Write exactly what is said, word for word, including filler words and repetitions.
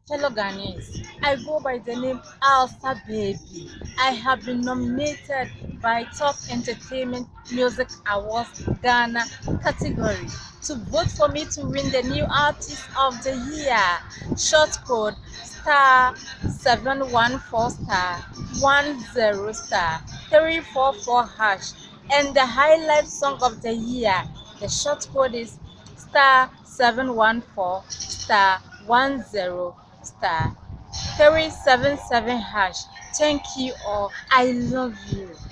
Fellow Ghanaians, I go by the name Alsa Baby. I have been nominated by Top Entertainment Music Awards Ghana category to vote for me to win the new Artist of the Year. Short code star seven one four star one zero star three four four hash, and the highlight song of the year. The short code is star seven one four star one zero star three seven seven hash. Thank you all. I love you.